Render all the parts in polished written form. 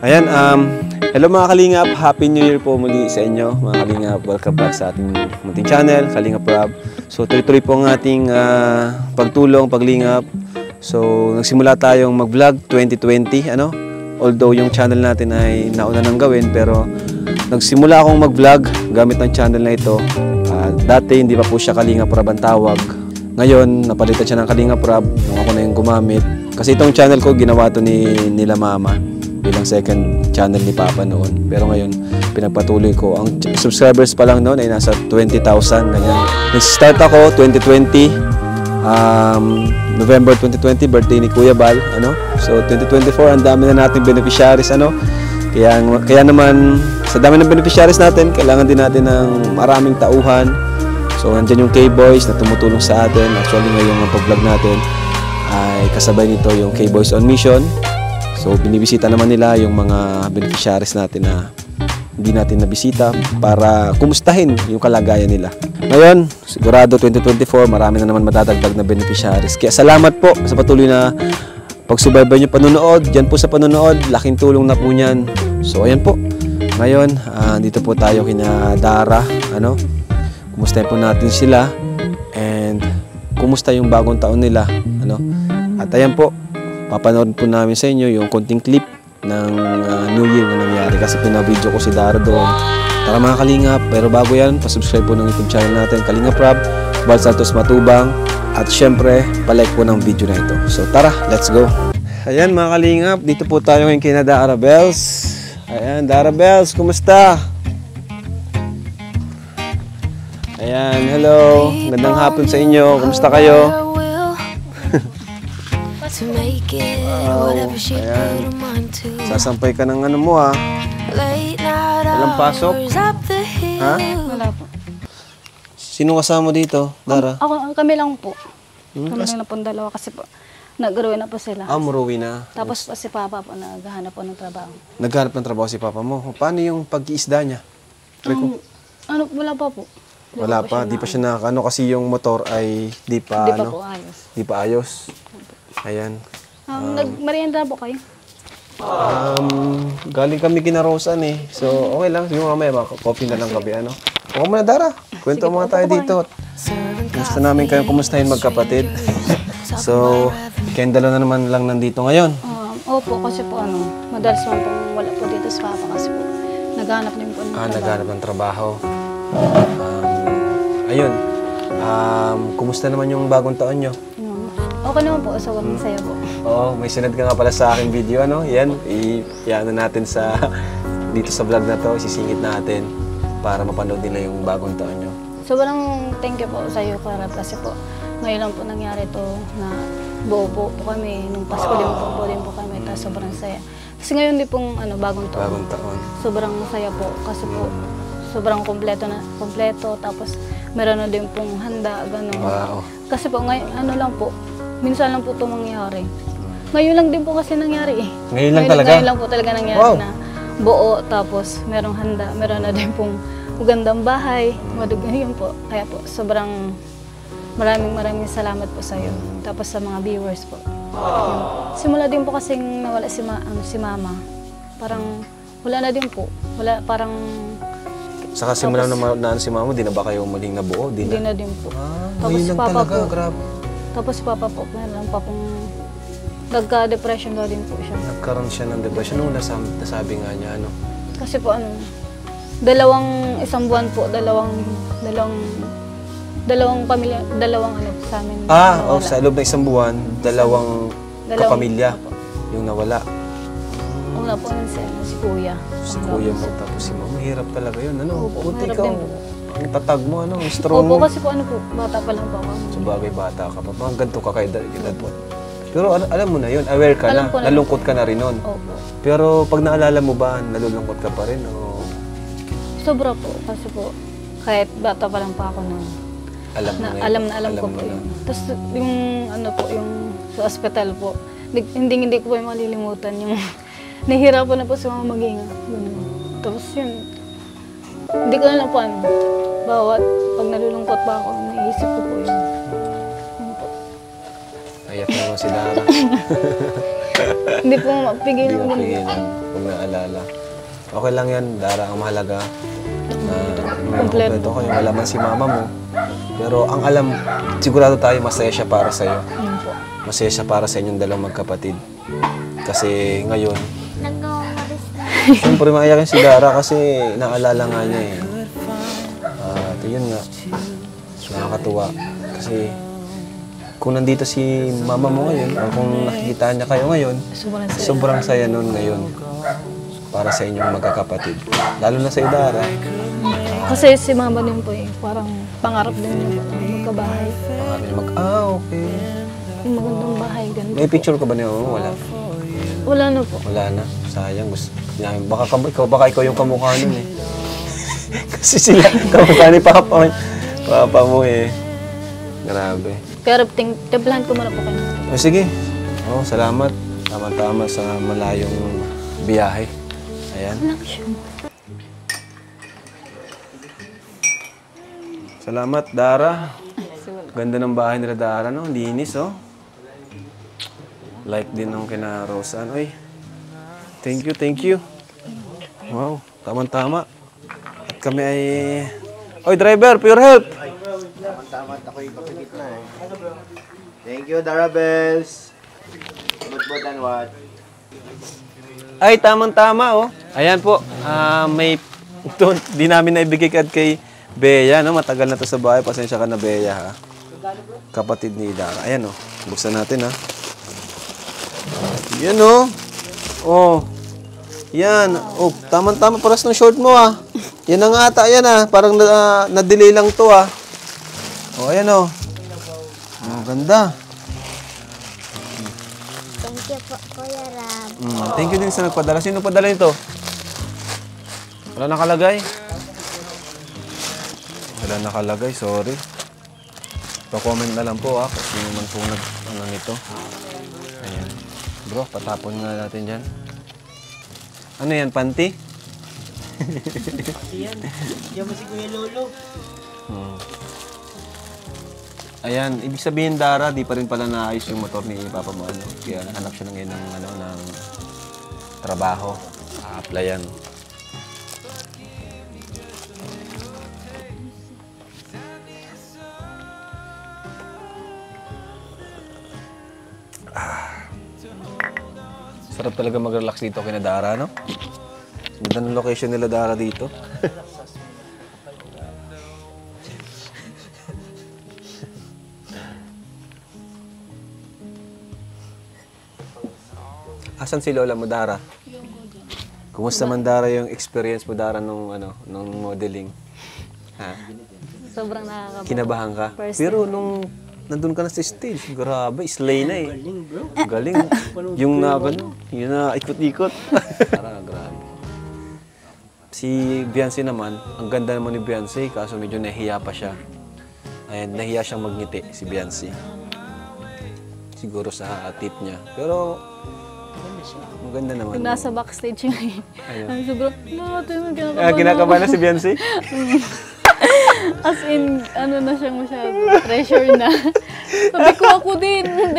Ayan, hello mga Kalingap, Happy New Year po muli sa inyo mga Kalingap. Welcome back sa ating munting channel, Kalingap Rob. So tuloy-tuloy po ang ating pagtulong, paglingap. So nagsimula tayong mag-vlog 2020, although yung channel natin ay nauna nang gawin, pero nagsimula akong mag-vlog gamit ng channel na ito. Dati hindi pa po siya Kalingap Rob ang tawag. Ngayon, napalitan siya ng Kalingap Rob nung ako na yung gumamit. Kasi itong channel ko, ginawa to nila mama bilang second channel ni Papa noon. Pero ngayon, pinagpatuloy ko. Ang subscribers pa lang noon ay nasa 20,000, ganyan. Nag-start ako 2020, November 2020, birthday ni Kuya Bal, So 2024, ang dami na nating beneficiaries, Kaya naman, sa dami ng beneficiaries natin, kailangan din natin ng maraming tauhan. So nandiyan yung K-Boys na tumutulong sa atin. Actually, ngayon ang pag-vlog natin ay kasabay nito yung K-Boys on Mission. So, binibisita naman nila yung mga beneficiaries natin na hindi natin nabisita para kumustahin yung kalagayan nila. Ngayon, sigurado 2024, marami na naman madadagdag na beneficiaries. Kaya salamat po sa patuloy na pagsubaybay nyo panonood. Diyan po sa panonood, laking tulong na po niyan. So, ayan po. Ngayon, dito po tayo kina Dara. Kumustahin po natin sila. And, kumusta yung bagong taon nila. At ayan po. Papanood po namin sa inyo yung konting clip ng New Year na nangyari kasi pinabidyo ko si Dara doon. Tara mga Kalingap, pero bago yan, pasubscribe po ng YouTube channel natin, Kalingap Rob, Bal Santos Matubang, at syempre, palike po ng video na ito. So tara, let's go! Ayan mga Kalingap, dito po tayo ngayon kay Dara Bells. Ayan, Dara Bells, kumusta? Ayan, hello, gandang hapon sa inyo, kumusta kayo? Wow, ayan. Sasampay ka ng mo Walang pasok? Ha? Wala po. Sino kasama dito, Dara? Kami lang po. Kami lang na po dalawa kasi po nag-uwi na po sila. Umuwi na. Tapos si Papa po naghahanap po ng trabaho. Naghanap ng trabaho si Papa mo. Paano yung pag-iisda niya? Wala pa po. Wala pa, di pa siya kasi yung motor ay di pa po ayos. Di pa ayos. Ayan. Nagmerienda po kayo? Galing kami kina Rosan So, okay lang. Siguro mamaya, coffee na lang gabi, Okay muna, Dara. Kwento muna tayo dito. Gusto namin kayong kumustahin magkapatid. So, kayong dalawa na naman lang nandito ngayon. Opo, kasi po madalas man po wala po dito sa Papa kasi po naghanap din po ng trabaho. Naghanap ng trabaho. Ayun. Kumusta naman yung bagong taon nyo? Okay naman po, so masaya po. Oo, may sinad ka nga pala sa aking video, Yan, i-ano natin dito sa vlog na to, isisingit natin para mapanood nila yung bagong taon nyo. Sobrang thank you po sa iyo, Karab, kasi po ngayon lang po nangyari to na buo po kami. Nung Pasko din po kami, tapos sobrang saya. Kasi ngayon din pong bagong taon. Bagong taon. Sobrang saya po kasi po sobrang kompleto, tapos meron na din pong handa, gano'n. Wow. Kasi po ngayon, lang po, minsan lang po ito mangyari. Ngayon lang din po kasi nangyari Ngayon lang talaga? Ngayon lang po talaga nangyari na buo, tapos merong handa, meron na din pong magandang bahay, yun po. Kaya po, sobrang maraming salamat po sa iyo. Tapos sa mga viewers po. Simula din po kasing nawala si Mama. Parang wala na din po. Parang... Saka simula na si Mama, di na ba kayo muling nabuo? Di na din po. Tapos si Papa talaga, po. Grabe. Tapos si Papa po, meron pa pong nagka-depression daw din po siya. Nagkaroon siya ng depression. Nung nasabi nga niya, Kasi po isang buwan po, dalawang pamilya, sa amin. Sa loob ng isang buwan, dalawang kapamilya yung nawala. Una po si Kuya. Si Kuya mo, tapos si Mama. Mahirap talaga yun, Buti mahirap ikaw. din po. Ang tatag mo, strong mo. Opo, kasi po bata pa lang po ako. Sabagay, bata ka pa. Mga ganito ka kay edad mo. Pero alam mo na yun, aware ka na, nalungkot ka na rin nun. Opo. Pero pag naalala mo ba, nalulungkot ka pa rin? Sobra po, kasi po, kahit bata pa lang pa ako nun. Alam ko po yun. Tapos yung yung sa ospital po, hindi ko po yung malilimutan yung nahihirapan na po sa mga mag-inga. Tapos yun, hindi ko na lang po bawat pag nalulungkot pa ako, naisip ko po yun. Ayak naman si Dara. Hindi po mapigil Hindi ng mo ganun. pigilan kung naalala. Okay lang yan, Dara, ang mahalaga. Kompleto. Kompleto kayo, wala man si mama mo. Pero ang alam, sigurado tayo masaya siya para sa'yo. Yun po. Masaya siya para sa inyong dalawang magkapatid. Kasi ngayon, siyempre maiyakin si Dara kasi naalala nga niya eh. At yun nga, nakakatuwa. Kasi kung nandito si mama mo ngayon, o kung nakikita niya kayo ngayon, sobrang saya nun ngayon para sa inyong magkakapatid. Lalo na sa Dara. Kasi si mama din po eh, parang pangarap din niya po na magkabahay. Okay. Yung magandang bahay, ganun. May picture ka ba niya? Wala. Wala na po. Wala na. Sayang. Baka ikaw yung kamukha nun eh. Kasi sila, kamukha ni Papa mo eh. Grabe. Pero timplahan ko muna po kayo. O sige. Salamat. Tama-tama sa malayong biyahe. Ayan. Salamat, Dara. Ganda ng bahay nila, Dara, no? Linis, oh. Like din ng kina Rosan. Oy. Thank you. Wow, tama-tama. At kami ay... Oy, driver, for your help. Tama-tama at ako'y kapigit na eh. Thank you, Dara Bells. But and what? Ay, tamang-tama, oh. Ayan po, may... Ito, di namin naibigay kay Bea, no? Matagal na to sa bahay. Pasensya ka na, Bea, ha? Kapatid ni Dara. Ayan, oh. Buksan natin, ha? Yan, oh. Oh. Yan. Oh, tamang-tama paras ng short mo, ah. Yan ang ata, yan, ah. Parang na-delay lang to, ah. Oh, ayan, oh. Oh, ganda. Thank you po, Kuya Rab. Thank you din sa nagpadala. Sino padala nito? Wala nakalagay. Wala nakalagay, sorry. Pa-comment na lang po, ah. Kung sino man po nag-ano nito. Ayan. Bro, patapon nga natin dyan. Ano yan, panty? Yan. Yan mo si Kuya Lolo. Ayan, ibig sabihin, Dara, di pa rin pala naayos yung motor ni Papa mo. Ano? Kaya hanap siya ng ng trabaho. A-applyan. Sarap talaga mag-relax dito kina Dara, no? Ganda ng location nila, Dara, dito. Asan si Lola mo, Dara? Kumusta man, Dara, yung experience mo, Dara, nung modeling? Ha? Sobrang nakakaba. Kinabahan ka? First Pero nung nandun ka na sa stage, grabe, slay na eh. Galing, bro. Galing. Yung yun na ikot-ikot. Grabe. Si Beyonce naman, ang ganda naman ni Beyonce, kaso medyo nahiya pa siya. Ay, nahiya siyang magngiti, si Beyonce. Siguro sa tip niya. Pero, ang ganda naman. Yung nasa backstage nga eh. Ano? Siguro, Kinakabahan na si Beyonce? As in, ano na siyang masyado, pressure na. Sabi ko, ako din. Hindi.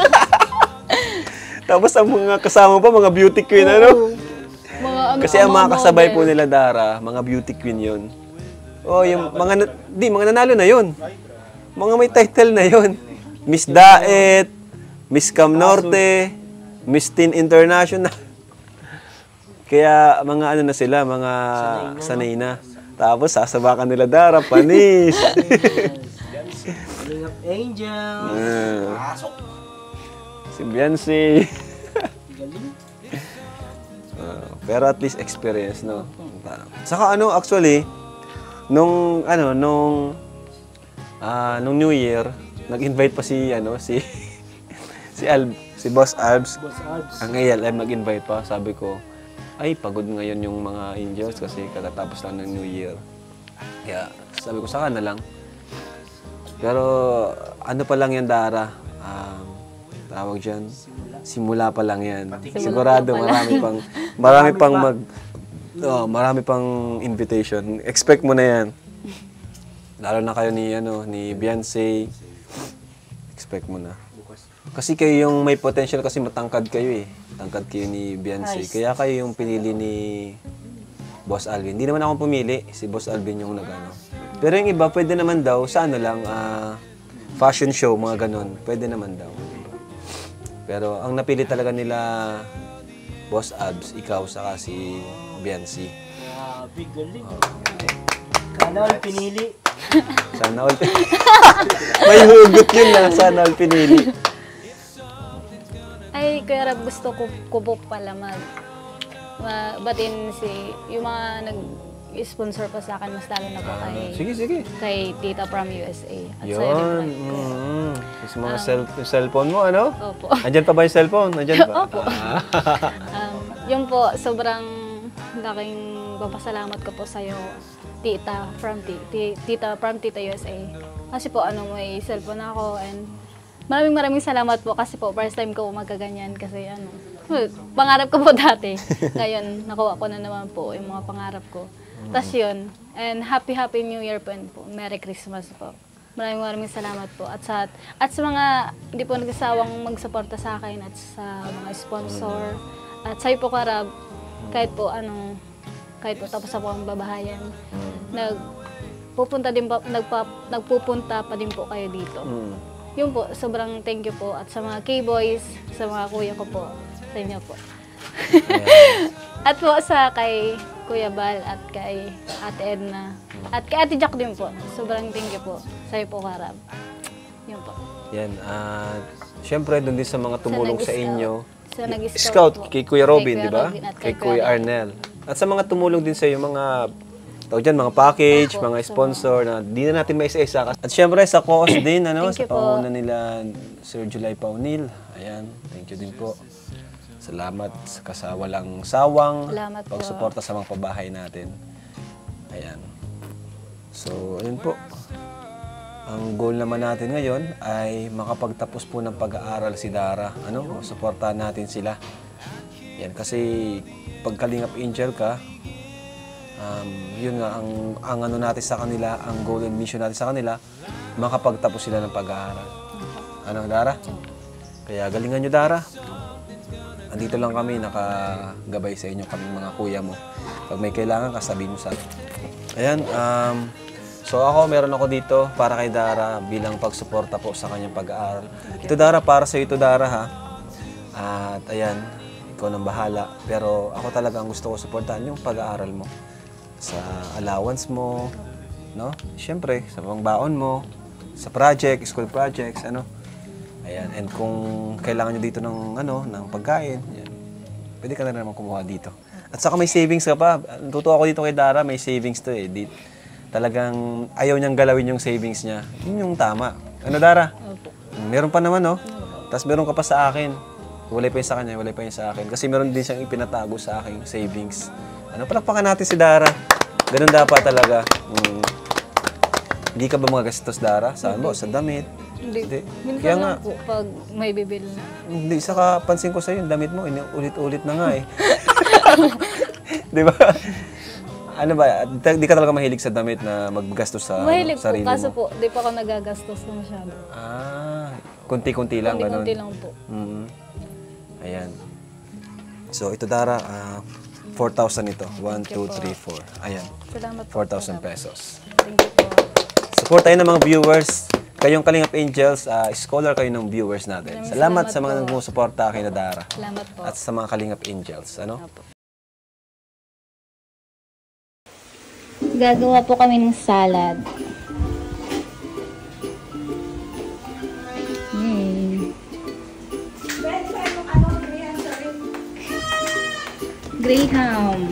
Tapos ang mga kasama pa, mga beauty queen, ano? Mga, ano Kasi ang mga kasabay po nila, Dara, mga beauty queen yun. Oh, yung mga nanalo na yun. Mga may title na yun. Miss Daet, Miss Cam Norte, Miss Teen International. Kaya mga ano na sila, mga sanay na. Tapos sasabakan nila, Dara, panis. Angel. Si Beyonce. Pero at least experience, no? Saka actually, nung New Year, nag-invite pa si Boss Albs. Ang ALM nag-invite pa. Sabi ko, ay, pagod ngayon yung mga Angels kasi katatapos lang ng New Year. Kaya sabi ko, saka na lang. Pero ano pa lang yan, Dara? Tawag dyan, simula pa lang yan. Sigurado marami pang invitation. Expect mo na yan. Lalo na kayo ni Beyonce. Expect mo na. Tapos, Kasi kayo yung may potential kasi matangkad kayo eh. Matangkad kayo ni Beyonce. Kaya kayo yung pinili ni Boss Alvin. Hindi naman ako pumili. Si Boss Alvin yung nag-ano. Pero yung iba, pwede naman daw sa ano lang, fashion show, mga ganon. Pwede naman daw. Pero ang napili talaga nila Boss Abs, ikaw, saka si Beyonce. Grabe, galing. Sana all pinili. Sana all pinili. May hugot yun na. Sana all pinili. Ay, Kuya Rab, gusto ko po pala batin yung mga nag-sponsor pa sa akin, mas lalo na po Sige. kay Tita from USA. At sa'yo din po. Yun. Yung mga cellphone mo, ano? Opo. Andyan pa ba yung cellphone? Andyan ba? Opo. Yun po, sobrang laking papasalamat ko po sa'yo, Tita from Tita USA. Kasi po, may cellphone ako and maraming salamat po kasi po, first time ko magkaganyan kasi pangarap ko po dati. Ngayon, nakuha ko na naman po yung mga pangarap ko. Tapos yun, and happy New Year po and po. Merry Christmas po. Maraming salamat po. At sa mga hindi po nagsasawang magsuporta sa akin at sa mga sponsor. At sa'yo po, Karab, kahit po tapos ako ang babahayan, nagpupunta pa din po kayo dito. Yun po, sobrang thank you po. At sa mga K-boys, sa mga kuya ko po, sa inyo po. At po sa kay Kuya Bal at kay Ate Edna. At kay Ate Jack din po. Sobrang thank you po. Sa'yo po, Karab. Yun po. Yan. Siyempre, doon din sa mga tumulong sa inyo. Sa Scout, kay Kuya Robin, di ba? Kay Kuya Arnel. At sa mga tumulong din sa iyo, mga mga package, mga sponsor na di na natin maisa-isa. At syempre sa COOS din, sa panguna nila Sir July Paunil. Ayan, thank you din po. Salamat sa walang sawang pagsuporta sa mga pabahay natin. Ayan. So, ayun po. Ang goal naman natin ngayon ay makapagtapos po ng pag-aaral si Dara. Suportahan natin sila. Yan, kasi pag Kalingap Angel ka, yun nga, ang ano natin sa kanila, ang goal and mission natin sa kanila, makapagtapos sila ng pag-aaral. Ano, Dara? Kaya galingan nyo, Dara. Andito lang kami, nakagabay sa inyo kaming mga kuya mo. Pag may kailangan, kasabihin mo sa akin. Ayan, so meron ako dito para kay Dara bilang pagsuporta po sa kanyang pag-aaral. Ito, Dara, para sa ito, Dara, ha? At ayan, ikaw nang bahala. Pero ako talaga ang gusto ko suportahan yung pag-aaral mo. Sa allowance mo, no? Siyempre, sa pangbaon mo, sa project, school projects, Ayan, and kung kailangan nyo dito ng pagkain, yan. Pwede ka na naman kumuha dito. At saka may savings ka pa. Natutuwa ako dito kay Dara, may savings to eh. Talagang ayaw niyang galawin yung savings niya. Yun yung tama. Ano, Dara? Opo. Meron pa naman, no? Tapos meron ka pa sa akin. Walay pa yung sa kanya, walay pa yung sa akin. Kasi meron din siyang ipinatago sa aking savings. Palakpakan natin si Dara. Ganun dapat talaga. Hindi ka ba mga gastos, Dara? Saan mo? Sa damit? Hindi. Minsan lang po pag may bibili na. Hindi. Saka pansin ko sa'yo, yung damit mo, ulit-ulit na nga eh. Di ba? Ano ba? Di ka talaga mahilig sa damit na maggastos sa Mahilig sarili po, kaso mo? po, di pa ako nagagastos na masyado. Kunti-kunti lang, ganun? Kunti lang po. Ayan. So, ito, Dara, 4,000 ito. 1, 2, 3, 4. Ayan. Salamat po. 4,000 pesos. Thank you po. Support tayo ng mga viewers. Kayong Kalingap Angels, scholar kayo ng viewers natin. Salamat sa mga nagsusuporta kay Dara. Salamat po. At sa mga Kalingap Angels. Gagawa po kami ng salad. Graham.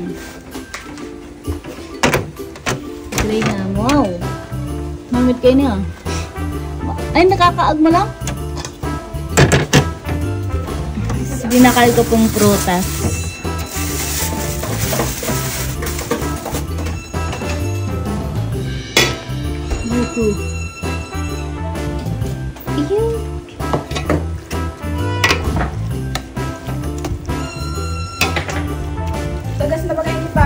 Wow. Mamit kayo niya. Ay, nakakaag mo lang? Binakal ko pong prutas. Tagas na ba kayo pa?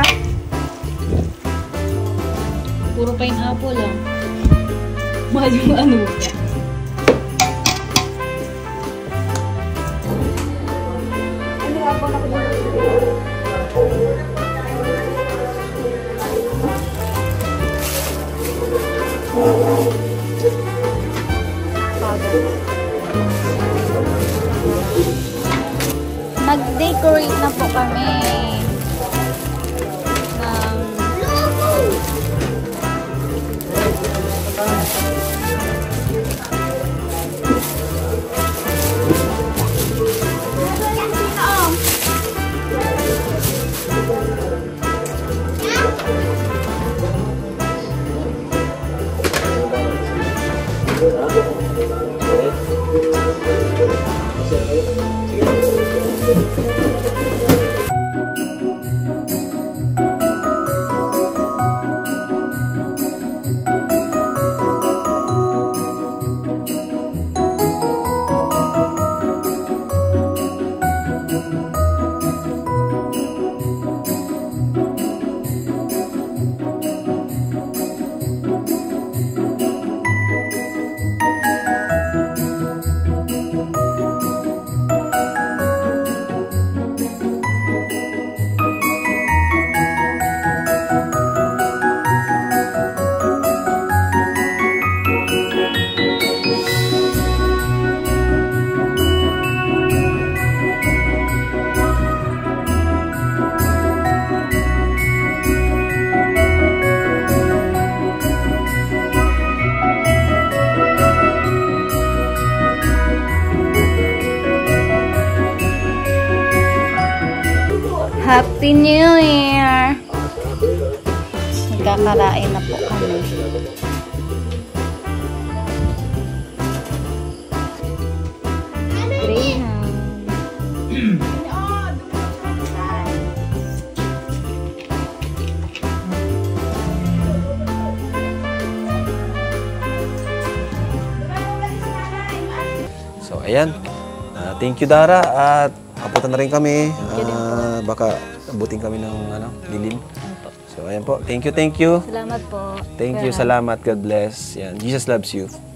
Puro pineapple lang. Mahal yung ano. Nag-decorate na po kami ng Happy New Year! Nagkakarain na po kami. Greyhound. So, ayan. Thank you, Dara. At kapunta na rin kami. Baka abutin kami ng dilim. So, ayan po. Thank you, thank you. Salamat po. Thank you, salamat. God bless. Yan. Jesus loves you.